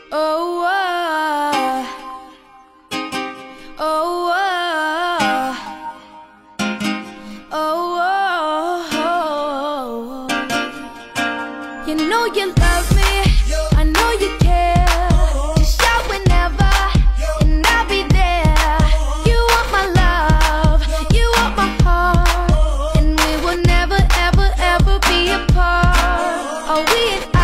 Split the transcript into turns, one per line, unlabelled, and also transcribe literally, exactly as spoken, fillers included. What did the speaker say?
Oh, oh, oh, oh, oh, oh. You know you love me, I know you care. Just shout whenever, and I'll be there. You want my love, you want my heart, and we will never, ever, ever be apart. Are we